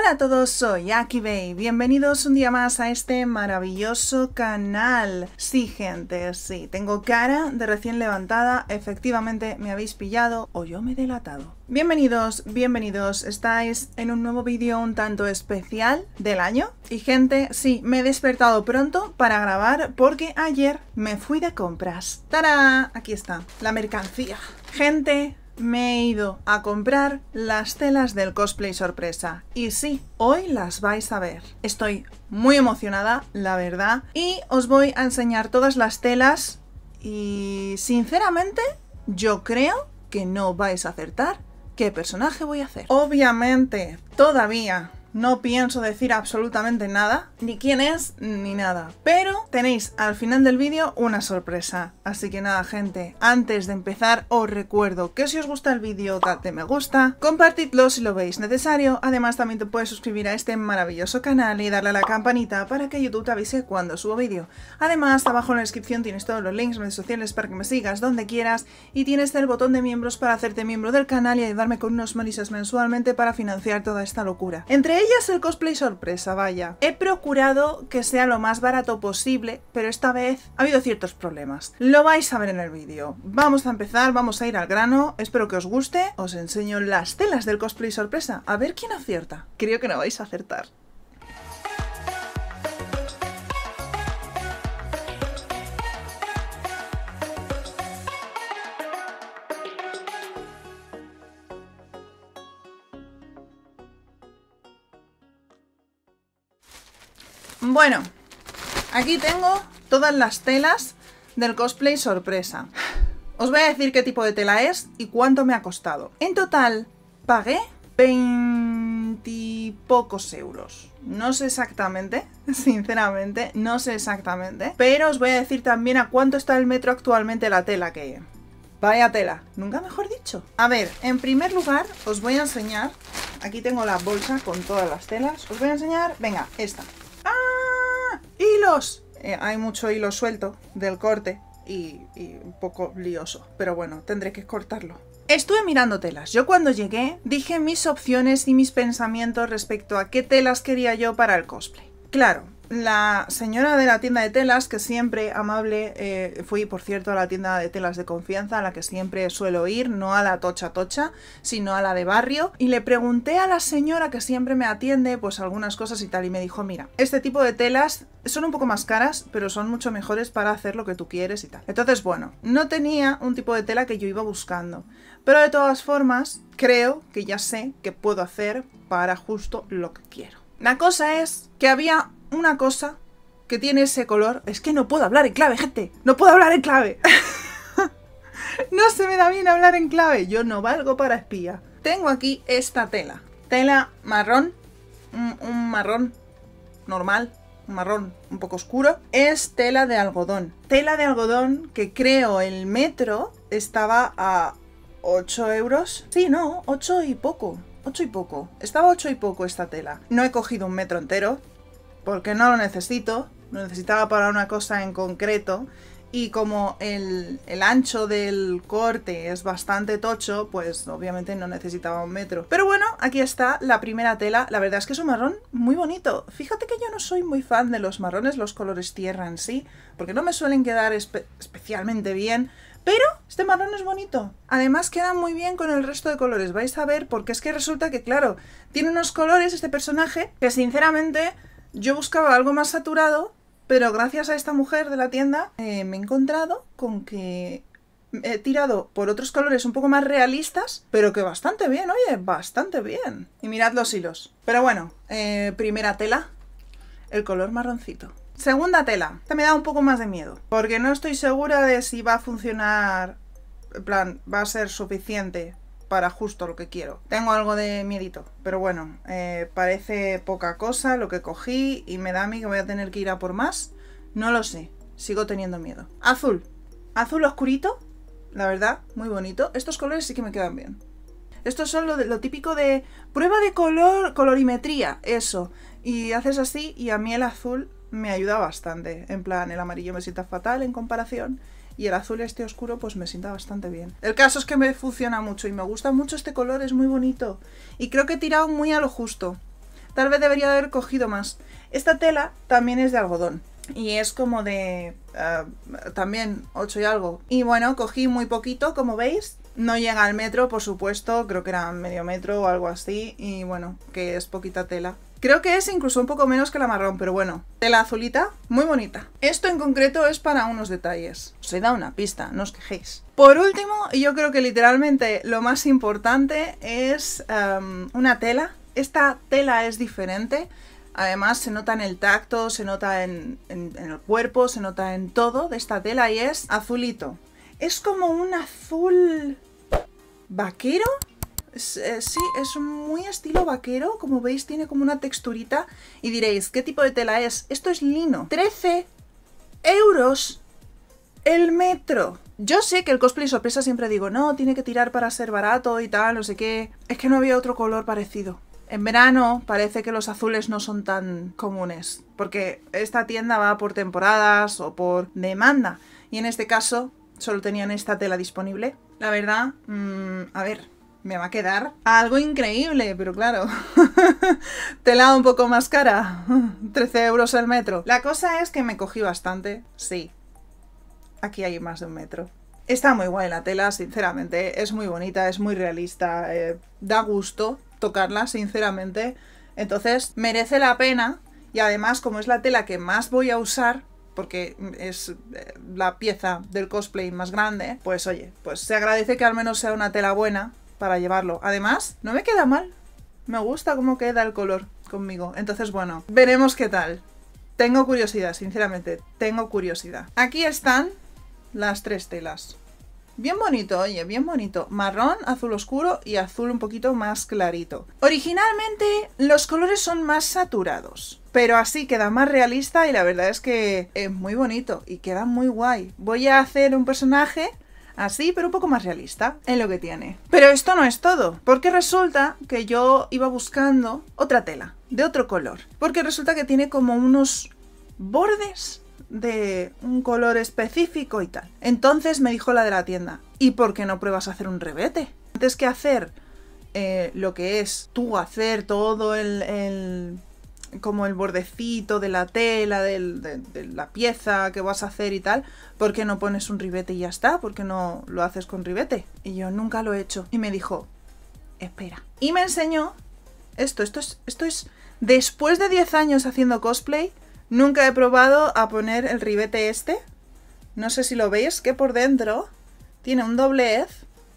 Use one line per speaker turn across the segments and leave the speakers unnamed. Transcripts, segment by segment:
Hola a todos, soy Akibay, bienvenidos un día más a este maravilloso canal. Sí, gente, sí, tengo cara de recién levantada, efectivamente me habéis pillado o yo me he delatado. Bienvenidos, estáis en un nuevo vídeo un tanto especial del año. Y gente, sí, me he despertado pronto para grabar porque ayer me fui de compras. ¡Tarán! Aquí está, la mercancía. Gente, me he ido a comprar las telas del cosplay sorpresa. Y sí, hoy las vais a ver. Estoy muy emocionada, la verdad. Y os voy a enseñar todas las telas. Y sinceramente, yo creo que no vais a acertar qué personaje voy a hacer. Obviamente, todavía no pienso decir absolutamente nada, ni quién es, ni nada. Pero tenéis al final del vídeo una sorpresa. Así que nada, gente, antes de empezar os recuerdo que si os gusta el vídeo, dadle me gusta, compartidlo si lo veis necesario. Además también te puedes suscribir a este maravilloso canal y darle a la campanita para que YouTube te avise cuando subo vídeo. Además, abajo en la descripción tienes todos los links, redes sociales para que me sigas donde quieras. Y tienes el botón de miembros para hacerte miembro del canal y ayudarme con unos manises mensualmente para financiar toda esta locura. Entre ellas el cosplay sorpresa, vaya. He procurado que sea lo más barato posible, pero esta vez ha habido ciertos problemas. Lo vais a ver en el vídeo. Vamos a empezar, vamos a ir al grano. Espero que os guste. Os enseño las telas del cosplay sorpresa. A ver quién acierta. Creo que no vais a acertar. Bueno, aquí tengo todas las telas del cosplay sorpresa. Os voy a decir qué tipo de tela es y cuánto me ha costado. En total, pagué 20 y pocos euros. No sé exactamente, sinceramente, no sé exactamente. Pero os voy a decir también a cuánto está el metro actualmente la tela que... Vaya tela, nunca mejor dicho. A ver, en primer lugar os voy a enseñar... Aquí tengo la bolsa con todas las telas. Os voy a enseñar, venga, esta. ¡Hilos! Hay mucho hilo suelto del corte y un poco lioso, pero bueno, tendré que cortarlo. Estuve mirando telas. Yo cuando llegué dije mis opciones y mis pensamientos respecto a qué telas quería yo para el cosplay. Claro, la señora de la tienda de telas, que siempre amable, fui por cierto a la tienda de telas de confianza a la que siempre suelo ir, no a la tocha, sino a la de barrio, y le pregunté a la señora que siempre me atiende pues algunas cosas y tal, y me dijo, mira, este tipo de telas son un poco más caras, pero son mucho mejores para hacer lo que tú quieres y tal. Entonces, bueno, no tenía un tipo de tela que yo iba buscando, pero de todas formas, creo que ya sé qué puedo hacer para justo lo que quiero. La cosa es que había una cosa que tiene ese color. Es que no puedo hablar en clave, gente. No puedo hablar en clave. No se me da bien hablar en clave. Yo no valgo para espía. Tengo aquí esta tela. Tela marrón. Un marrón normal. Un marrón un poco oscuro. Es tela de algodón. Tela de algodón que creo el metro estaba a 8 euros. Sí, no, 8 y poco. 8 y poco. Estaba 8 y poco esta tela. No he cogido un metro entero porque no lo necesito. Lo necesitaba para una cosa en concreto. Y como el ancho del corte es bastante tocho, pues obviamente no necesitaba un metro. Pero bueno, aquí está la primera tela. La verdad es que es un marrón muy bonito. Fíjate que yo no soy muy fan de los marrones, los colores tierra en sí, porque no me suelen quedar especialmente bien. Pero este marrón es bonito. Además queda muy bien con el resto de colores. Vais a ver, porque es que resulta que, claro, tiene unos colores este personaje que sinceramente yo buscaba algo más saturado, pero gracias a esta mujer de la tienda me he encontrado con que he tirado por otros colores un poco más realistas, pero que bastante bien, oye, bastante bien. Y mirad los hilos. Pero bueno, primera tela, el color marroncito. Segunda tela, esta me da un poco más de miedo, porque no estoy segura de si va a funcionar, en plan, va a ser suficiente para justo lo que quiero. Tengo algo de miedito, pero bueno, parece poca cosa lo que cogí y me da a mí que voy a tener que ir a por más. No lo sé, sigo teniendo miedo. Azul, azul oscurito, la verdad, muy bonito. Estos colores sí que me quedan bien. Estos son lo típico de prueba de colorimetría, eso. Y haces así y a mí el azul me ayuda bastante. En plan, el amarillo me sienta fatal en comparación y el azul este oscuro pues me sienta bastante bien. El caso es que me funciona mucho y me gusta mucho este color, es muy bonito. Y creo que he tirado muy a lo justo. Tal vez debería haber cogido más. Esta tela también es de algodón. Y es como de... también 8 y algo. Y bueno, cogí muy poquito, como veis. No llega al metro, por supuesto. Creo que era medio metro o algo así. Y bueno, que es poquita tela. Creo que es incluso un poco menos que la marrón, pero bueno. Tela azulita, muy bonita. Esto en concreto es para unos detalles. Os he dado una pista, no os quejéis. Por último, y yo creo que literalmente lo más importante es una tela. Esta tela es diferente. Además se nota en el tacto, se nota en el cuerpo, se nota en todo de esta tela y es azulito. Es como un azul vaquero. Sí, es muy estilo vaquero. Como veis tiene como una texturita. Y diréis, ¿qué tipo de tela es? Esto es lino. 13 euros el metro. Yo sé que el cosplay sorpresa siempre digo, no, tiene que tirar para ser barato y tal, no sé qué. Es que no había otro color parecido. En verano parece que los azules no son tan comunes, porque esta tienda va por temporadas o por demanda. Y en este caso solo tenían esta tela disponible. La verdad, a ver, me va a quedar algo increíble, pero claro, tela un poco más cara, 13 euros el metro. La cosa es que me cogí bastante, sí, aquí hay más de 1 metro. Está muy guay la tela, sinceramente, es muy bonita, es muy realista, da gusto tocarla, sinceramente. Entonces merece la pena y además como es la tela que más voy a usar, porque es la pieza del cosplay más grande, pues oye, pues se agradece que al menos sea una tela buena para llevarlo. Además, no me queda mal, me gusta cómo queda el color conmigo. Entonces bueno, veremos qué tal. Tengo curiosidad, sinceramente, tengo curiosidad. Aquí están las 3 telas. Bien bonito, oye, bien bonito. Marrón, azul oscuro y azul un poquito más clarito. Originalmente los colores son más saturados, pero así queda más realista y la verdad es que es muy bonito y queda muy guay. Voy a hacer un personaje así, pero un poco más realista en lo que tiene. Pero esto no es todo, porque resulta que yo iba buscando otra tela, de otro color. Porque resulta que tiene como unos bordes de un color específico y tal. Entonces me dijo la de la tienda, ¿y por qué no pruebas a hacer un revete? Antes que hacer lo que es tú hacer todo como el bordecito de la tela, de la pieza que vas a hacer y tal, ¿por qué no pones un ribete y ya está? ¿Por qué no lo haces con ribete? Y yo nunca lo he hecho. Y me dijo, espera. Y me enseñó esto es después de 10 años haciendo cosplay. Nunca he probado a poner el ribete este. No sé si lo veis, que por dentro tiene un doblez.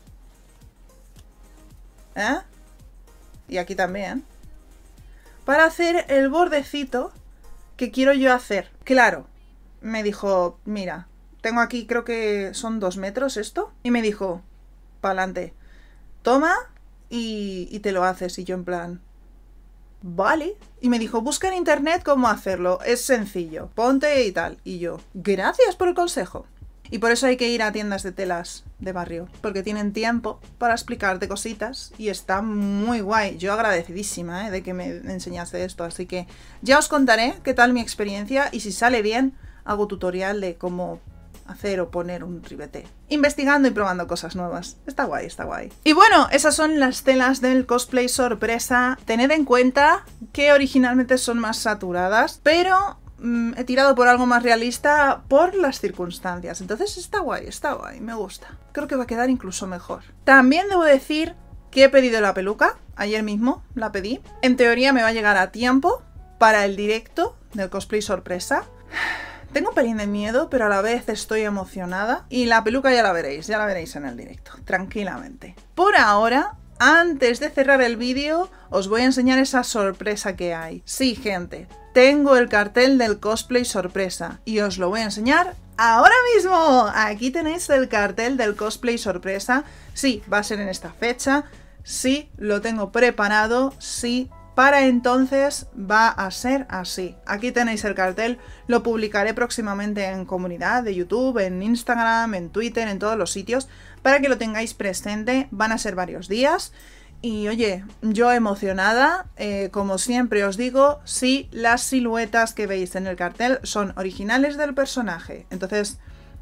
¿Eh? Y aquí también. Para hacer el bordecito que quiero yo hacer. Claro, me dijo, mira, tengo aquí, creo que son 2 metros esto. Y me dijo, pa'lante, toma y te lo haces. Y yo en plan, vale. Y me dijo, busca en internet cómo hacerlo, es sencillo, ponte y tal. Y yo, gracias por el consejo. Y por eso hay que ir a tiendas de telas de barrio, porque tienen tiempo para explicarte cositas y está muy guay. Yo agradecidísima de que me enseñaste esto, así que ya os contaré qué tal mi experiencia y si sale bien hago tutorial de cómo hacer o poner un ribete. Investigando y probando cosas nuevas. Está guay, está guay. Y bueno, esas son las telas del cosplay sorpresa. Tened en cuenta que originalmente son más saturadas, pero he tirado por algo más realista por las circunstancias. Entonces está guay, me gusta. Creo que va a quedar incluso mejor. También debo decir que he pedido la peluca. Ayer mismo la pedí. En teoría me va a llegar a tiempo para el directo del cosplay sorpresa. Tengo un pelín de miedo, pero a la vez estoy emocionada. Y la peluca ya la veréis en el directo, tranquilamente. Por ahora, antes de cerrar el vídeo, os voy a enseñar esa sorpresa que hay. Sí, gente, tengo el cartel del cosplay sorpresa y os lo voy a enseñar ahora mismo. Aquí tenéis el cartel del cosplay sorpresa. Sí, va a ser en esta fecha. Sí, lo tengo preparado. Sí, para entonces va a ser así. Aquí tenéis el cartel, lo publicaré próximamente en comunidad de YouTube, en Instagram, en Twitter, en todos los sitios, para que lo tengáis presente. Van a ser varios días. Y oye, yo emocionada, como siempre os digo, sí, las siluetas que veis en el cartel son originales del personaje. Entonces,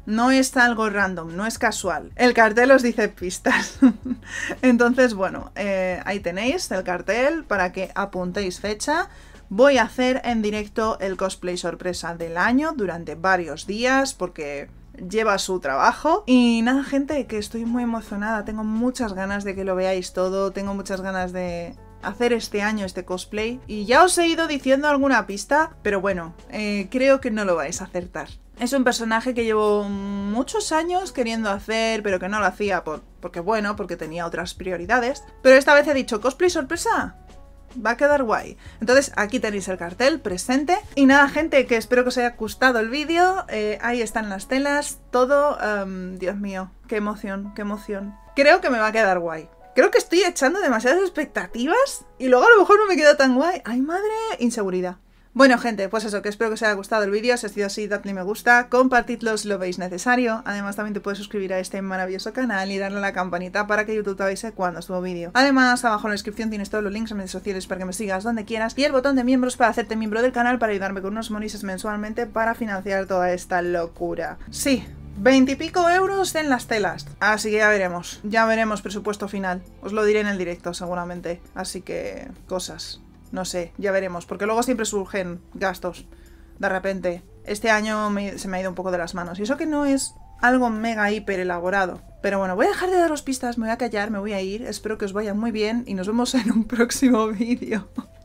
No es algo random, no es casual. El cartel os dice pistas. Entonces, bueno, ahí tenéis el cartel para que apuntéis fecha. Voy a hacer en directo el cosplay sorpresa del año durante varios días porque lleva su trabajo. Y nada, gente, que estoy muy emocionada. Tengo muchas ganas de que lo veáis todo. Tengo muchas ganas de hacer este año este cosplay. Y ya os he ido diciendo alguna pista, pero bueno, creo que no lo vais a acertar. Es un personaje que llevo muchos años queriendo hacer, pero que no lo hacía porque tenía otras prioridades. Pero esta vez he dicho, ¿cosplay sorpresa? Va a quedar guay. Entonces aquí tenéis el cartel presente. Y nada, gente, que espero que os haya gustado el vídeo. Ahí están las telas, todo. Dios mío, qué emoción, qué emoción. Creo que me va a quedar guay. Creo que estoy echando demasiadas expectativas y luego a lo mejor no me queda tan guay. ¡Ay, madre! Inseguridad. Bueno, gente, pues eso, que espero que os haya gustado el vídeo. Si ha sido así, dadle me gusta, compartidlo si lo veis necesario. Además, también te puedes suscribir a este maravilloso canal y darle a la campanita para que YouTube te avise cuando subo vídeo. Además, abajo en la descripción tienes todos los links a mis redes sociales para que me sigas donde quieras y el botón de miembros para hacerte miembro del canal para ayudarme con unos monises mensualmente para financiar toda esta locura. Sí, 20 y pico euros en las telas. Así que ya veremos presupuesto final. Os lo diré en el directo seguramente. Así que cosas. No sé, ya veremos, porque luego siempre surgen gastos. De repente, este año se me ha ido un poco de las manos. Y eso que no es algo mega hiper elaborado. Pero bueno, voy a dejar de daros pistas, me voy a callar, me voy a ir. Espero que os vaya muy bien y nos vemos en un próximo vídeo.